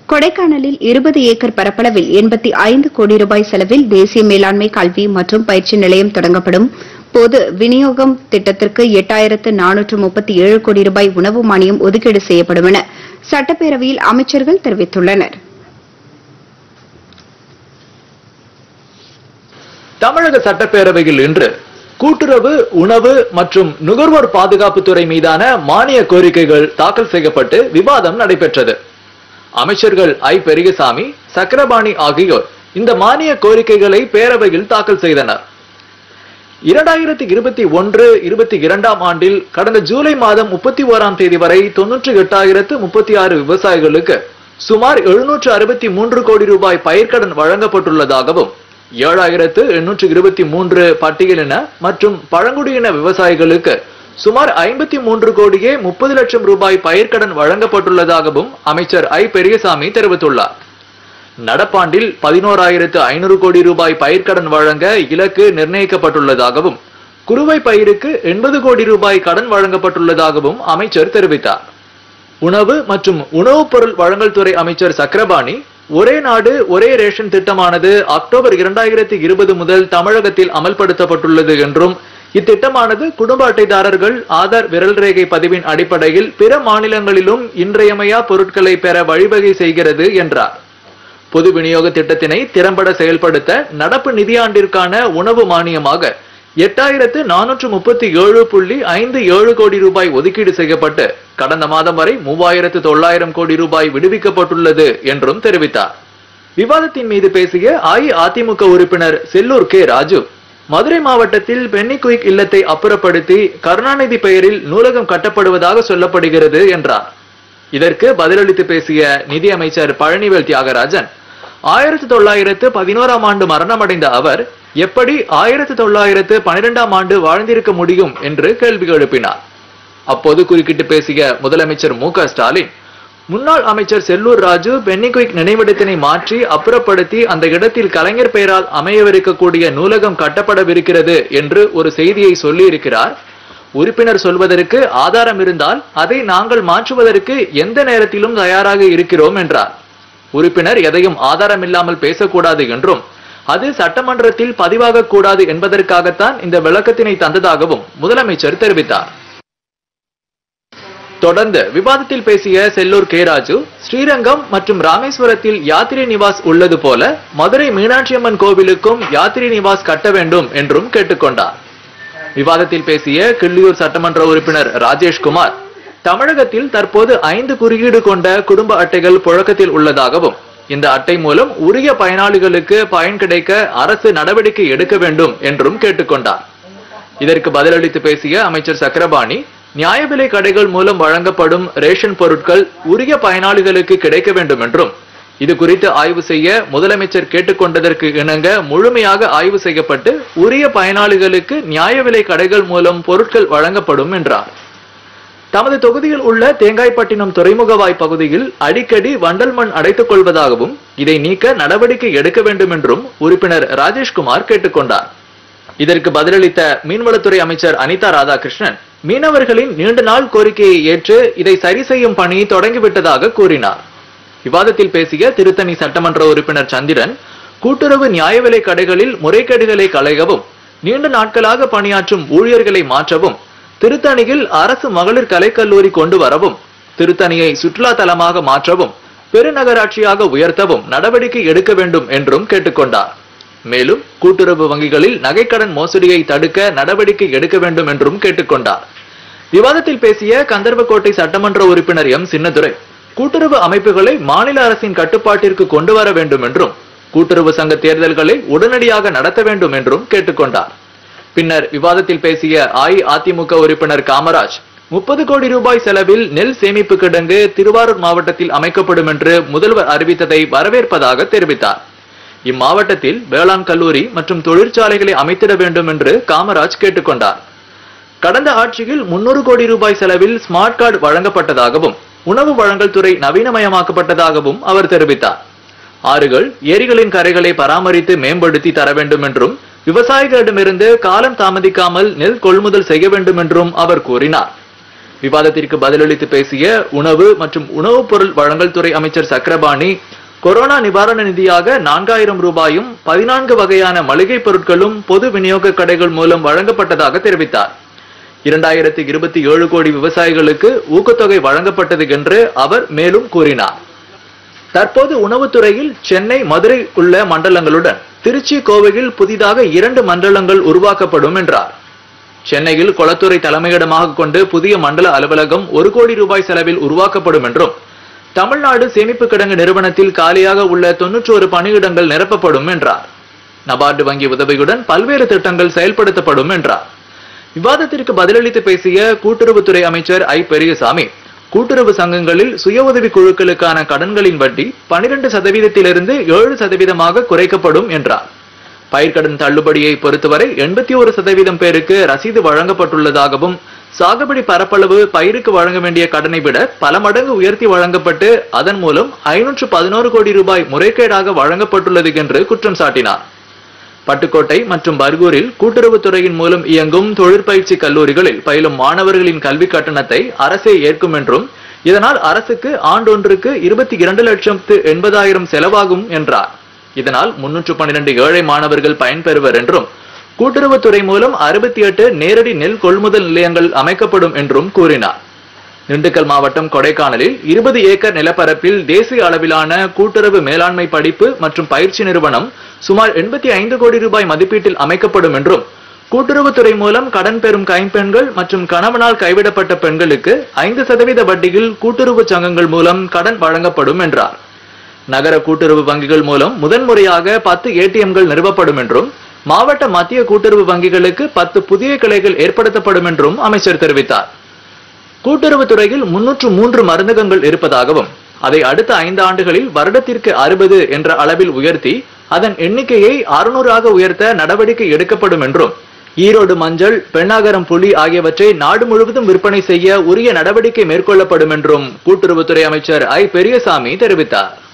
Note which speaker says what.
Speaker 1: கொடைக்கானலில் 20 ஏக்கர் பரப்பளவில் 85 கோடி ரூபாய் செலவில் தேசிய மேலாண்மை கல்வி மற்றும் பயிற்சி நிலையம் தொடங்கப்படும். பொது விநியோகம் திட்டத்திற்கு 8437 கோடி ரூபாய் உணவு மானியம் ஒதுக்கீடு செய்யப்படும் என சட்டப்பேரவையில் அமைச்சர்கள் தெரிவித்துள்ளனர்.
Speaker 2: தமிழக சட்டப்பேரவையில் இன்று கூட்டுறவு, உணவு மற்றும் நுகர்வோர் பாதுகாப்புத்துறை மீதான மானிய கோரிக்கைகள் தாக்கல் செய்யப்பட்டு விவாதம் நடைபெற்றது. அமைச்சர்கள் ஐ. பெரியசாமி, சக்கரபாணி ஆகியோர் இந்த மானிய கோரிக்கைகளை பேரவையில் தாக்கல் செய்தனர். 2021-22 ஆண்டில் கடந்த ஜூலை மாதம் 31ஆம் தேதி வரை 98,036 விவசாயிகளுக்கு சுமார் 763 கோடி ரூபாய் பயிர்க்கடன் வழங்கப்பட்டுள்ளதாகவும் 7,823 பட்டியலின மற்றும் பழங்குடியின விவசாயிகளுக்கு சுமார் 53 கோடியே 30 லட்சம் ரூபாய் பயிர்க்கடன் வழங்கப்பட்டுள்ளதாகவும் அமைச்சர் ஐ. பெரியசாமி தெரிவித்துள்ளார். நடப்பாண்டில் 11,500 கோடி ரூபாய் பயிர்க்கடன் வழங்க இலக்கு நிர்ணயிக்கப்பட்டுள்ளதாகவும் குறுவை பயிருக்கு 80 கோடி ரூபாய் கடன் வழங்கப்பட்டுள்ளதாகவும் அமைச்சர் தெரிவித்தார். உணவு மற்றும் உணவுப் பொருள் வழங்கல் துறை அமைச்சர் சக்கரபாணி, ஒரே நாடு ஒரே ரேஷன் திட்டமானது அக்டோபர் 2020 முதல் தமிழகத்தில் அமல்படுத்தப்பட்டுள்ளது என்றும் இத்திட்டமானது குடும்ப அட்டைதாரர்கள் ஆதார் விரல் ரேகை பதிவின் அடிப்படையில் பிற மாநிலங்களிலும் இன்றியமையா பொருட்களை பெற வழிவகை செய்கிறது என்றார். பொது விநியோக திட்டத்தினை திறம்பட செயல்படுத்த நடப்பு நிதியாண்டிற்கான உணவு மானியமாக 8,437.57 கோடி ரூபாய் ஒதுக்கீடு செய்யப்பட்டு கடந்த மாதம் வரை 3,900 கோடி ரூபாய் விடுவிக்கப்பட்டுள்ளது என்றும் தெரிவித்தார். விவாதத்தின் மீது பேசிய அஇஅதிமுக உறுப்பினர் செல்லூர் கே. ராஜு, மதுரை மாவட்டத்தில் பென்னிகுயிக் இல்லத்தை அப்புறப்படுத்தி கருணாநிதி பெயரில் நூலகம் கட்டப்படுவதாக சொல்லப்படுகிறது என்றார். இதற்கு பதிலளித்து பேசிய நிதியமைச்சர் பழனிவேல் தியாகராஜன், 1911ஆம் ஆண்டு மரணமடைந்த அவர் எப்படி 1912ஆம் ஆண்டு வாழ்ந்திருக்க முடியும் என்று கேள்வி எழுப்பினார். அப்போது குறுக்கிட்டு பேசிய முதலமைச்சர் மு.க. ஸ்டாலின், முன்னாள் அமைச்சர் செல்லூர் ராஜு பென்னிகுயிக் நினைவிடத்தினை மாற்றி அப்புறப்படுத்தி அந்த இடத்தில் கலைஞர் பெயரால் அமையவிருக்கக்கூடிய நூலகம் கட்டப்படவிருக்கிறது என்று ஒரு செய்தியை சொல்லியிருக்கிறார். உறுப்பினர் சொல்வதற்கு ஆதாரம் இருந்தால் அதை நாங்கள் மாற்றுவதற்கு எந்த நேரத்திலும் தயாராக இருக்கிறோம் என்றார். உறுப்பினர் எதையும் ஆதாரம் இல்லாமல் பேசக்கூடாது என்றும் அது சட்டமன்றத்தில் பதிவாக கூடாது என்பதற்காகத்தான் இந்த விளக்கத்தினை தந்ததாகவும் முதலமைச்சர் தெரிவித்தார். தொடர்ந்து விவாதத்தில் பேசிய செல்லூர் கே. ராஜு, ஸ்ரீரங்கம் மற்றும் ராமேஸ்வரத்தில் யாத்திரை நிவாஸ் உள்ளது போல மதுரை மீனாட்சியம்மன் கோவிலுக்கும் யாத்திரை நிவாஸ் கட்ட வேண்டும் என்றும் கேட்டுக்கொண்டார். விவாதத்தில் பேசிய கிள்ளியூர் சட்டமன்ற உறுப்பினர் ராஜேஷ்குமார், தமிழகத்தில் தற்போது 5 குறியீடு கொண்ட குடும்ப அட்டைகள் புழக்கத்தில் உள்ளதாகவும் இந்த அட்டை மூலம் உரிய பயனாளிகளுக்கு பயன் கிடைக்க அரசு நடவடிக்கை எடுக்க வேண்டும் என்றும் கேட்டுக்கொண்டார். இதற்கு பதிலளித்து பேசிய அமைச்சர் சக்கரபாணி, நியாய விலை கடைகள் மூலம் வழங்கப்படும் ரேஷன் பொருட்கள் உரிய பயனாளிகளுக்கு கிடைக்க வேண்டும் என்றும் இது குறித்து ஆய்வு செய்ய முதலமைச்சர் கேட்டுக்கொண்டதற்கு இணங்க முழுமையாக ஆய்வு செய்யப்பட்டு உரிய பயனாளிகளுக்கு நியாய விலை கடைகள் மூலம் பொருட்கள் வழங்கப்படும் என்றார். தமது தொகுதியில் உள்ள தேங்காய்பட்டினம் துறைமுகவாய் பகுதியில் அடிக்கடி வண்டல் மண் அடைத்துக் கொள்வதாகவும் இதை நீக்க நடவடிக்கை எடுக்க வேண்டும் என்றும் உறுப்பினர் ராஜேஷ்குமார் கேட்டுக்கொண்டார். இதற்கு பதிலளித்த மீன்வளத்துறை அமைச்சர் அனிதா ராதாகிருஷ்ணன், மீனவர்களின் நீண்ட நாள் கோரிக்கையை ஏற்று இதை சரி செய்யும் பணி தொடங்கிவிட்டதாக கூறினார். விவாதத்தில் பேசிய திருத்தணி சட்டமன்ற உறுப்பினர் சந்திரன், கூட்டுறவு நியாய விலை கடைகளில் முறைகேடுகளை களையவும் நீண்ட நாட்களாக பணியாற்றும் ஊழியர்களை மாற்றவும் திருத்தணியில் அரசு மகளிர் கலைக்கல்லூரி கொண்டு வரவும் திருத்தணியை சுற்றுலா தலமாக மாற்றவும் பெருநகராட்சியாக உயர்த்தவும் நடவடிக்கை எடுக்க வேண்டும் என்றும் கேட்டுக்கொண்டார். மேலும் கூட்டுறவு வங்கிகளில் நகைக்கடன் மோசடியை தடுக்க நடவடிக்கை எடுக்க வேண்டும் என்றும் கேட்டுக்கொண்டார். விவாதத்தில் பேசிய கந்தர்வக்கோட்டை சட்டமன்ற உறுப்பினர் எம். சின்னதுரை, கூட்டுறவு அமைப்புகளை மாநில அரசின் கட்டுப்பாட்டிற்கு கொண்டு வர வேண்டும் என்றும் கூட்டுறவு சங்க தேர்தல்களை உடனடியாக நடத்த வேண்டும் என்றும் கேட்டுக்கொண்டார். பின்னர் விவாதத்தில் பேசிய அஇஅதிமுக உறுப்பினர் காமராஜ், 30 கோடி ரூபாய் செலவில் நெல் சேமிப்பு கிடங்கு திருவாரூர் மாவட்டத்தில் அமைக்கப்படும் என்று முதல்வர் அறிவித்ததை வரவேற்பதாக தெரிவித்தார். இம்மாவட்டத்தில் வேளாண் கல்லூரி மற்றும் தொழிற்சாலைகளை அமைத்திட வேண்டும் என்று காமராஜ் கேட்டுக்கொண்டார். கடந்த ஆட்சியில் 300 கோடி ரூபாய் செலவில் ஸ்மார்ட் கார்டு வழங்கப்பட்டதாகவும் உணவு வழங்கல் துறை நவீனமயமாக்கப்பட்டதாகவும் அவர் தெரிவித்தார். ஆறுகள், ஏரிகளின் கரைகளை பராமரித்து மேம்படுத்தி தர வேண்டும் என்றும் விவசாயிகளிடமிருந்து காலம் தாமதிக்காமல் நெல் கொள்முதல் செய்ய வேண்டும் என்றும் அவர் கூறினார். விவாதத்திற்கு பதிலளித்து பேசிய உணவு மற்றும் உணவுப் பொருள் வழங்கல் துறை அமைச்சர் சக்கரபாணி, கொரோனா நிவாரண நிதியாக 4000 ரூபாயும் 14 வகையான மளிகை பொருட்களும் பொது விநியோக கடைகள் மூலம் வழங்கப்பட்டதாக தெரிவித்தார். 2027 கோடி விவசாயிகளுக்கு ஊக்கத்தொகை வழங்கப்பட்டது என்று அவர் மேலும் கூறினார். தற்போது உணவுத்துறையில் சென்னை, மதுரை உள்ள மண்டலங்களுடன் திருச்சி, கோவையில் புதிதாக 2 மண்டலங்கள் உருவாக்கப்படும் என்றார். சென்னையில் கொளத்துறை தலைமையிடமாக கொண்டு புதிய மண்டல அலுவலகம் 1 கோடி ரூபாய் செலவில் உருவாக்கப்படும் என்றும், தமிழ்நாடு சேமிப்பு கிடங்கு நிறுவனத்தில் காலியாக உள்ள 91 பணியிடங்கள் நிரப்பப்படும் என்றார். நபார்டு வங்கி உதவியுடன் பல்வேறு திட்டங்கள் செயல்படுத்தப்படும் என்றார். விவாதத்திற்கு பதிலளித்து பேசிய கூட்டுறவுத்துறை அமைச்சர் ஐ. பெரியசாமி, கூட்டுறவு சங்கங்களில் சுய உதவி குழுக்களுக்கான கடன்களின் வட்டி 12%இலிருந்து 7% குறைக்கப்படும் என்றார். பயிர்க்கடன் தள்ளுபடியை பொறுத்தவரை 81% பேருக்கு ரசீது வழங்கப்பட்டுள்ளதாகவும், சாகுபடி பரப்பளவு பயிருக்கு வழங்க வேண்டிய கடனை விட பல மடங்கு உயர்த்தி வழங்கப்பட்டு அதன் மூலம் 511 கோடி ரூபாய் முறைகேடாக வழங்கப்பட்டுள்ளது என்று குற்றம் சாட்டினார். பட்டுக்கோட்டை மற்றும் பர்கூரில் கூட்டுறவுத்துறையின் மூலம் இயங்கும் தொழிற்பயிற்சி கல்லூரிகளில் பயிலும் மாணவர்களின் கல்வி கட்டணத்தை அரசே ஏற்கும் என்றும், இதனால் அரசுக்கு ஆண்டொன்றுக்கு 22,80,000 செலவாகும் என்றார். இதனால் 312 ஏழை மாணவர்கள் பயன்பெறுவர் என்றும், கூட்டுறவுத்துறை மூலம் 68 நேரடி நெல் கொள்முதல் நிலையங்கள் அமைக்கப்படும் என்றும் கூறினார். திண்டுக்கல் மாவட்டம் கொடைக்கானலில் 20 ஏக்கர் நிலப்பரப்பில் தேசிய அளவிலான கூட்டுறவு மேலாண்மை படிப்பு மற்றும் பயிற்சி நிறுவனம் சுமார் 85 கோடி ரூபாய் மதிப்பீட்டில் அமைக்கப்படும் என்றும், கூட்டுறவுத்துறை மூலம் கடன் பெறும் கைம்பெண்கள் மற்றும் கணவனால் கைவிடப்பட்ட பெண்களுக்கு 5% வட்டியில் கூட்டுறவு சங்கங்கள் மூலம் கடன் வழங்கப்படும் என்றார். நகர கூட்டுறவு வங்கிகள் மூலம் முதன்முறையாக 10 ATMகள் நிறுவப்படும் என்றும், மாவட்ட மத்திய கூட்டுறவு வங்கிகளுக்கு 10 புதிய கிளைகள் ஏற்படுத்தப்படும் என்றும் அமைச்சர் தெரிவித்தார். கூட்டுறவுத்துறையில் 303 மருந்தகங்கள் இருப்பதாகவும், அதை அடுத்த 5 ஆண்டுகளில் வருடத்திற்கு 60 என்ற அளவில் உயர்த்தி அதன் எண்ணிக்கையை 600 உயர்த்த நடவடிக்கை எடுக்கப்படும் என்றும், ஈரோடு மஞ்சள், பெண்ணாகரம் புளி ஆகியவற்றை நாடு முழுவதும் விற்பனை செய்ய உரிய நடவடிக்கை மேற்கொள்ளப்படும் என்றும் கூட்டுறவுத்துறை அமைச்சர் ஐ. பெரியசாமி தெரிவித்தார்.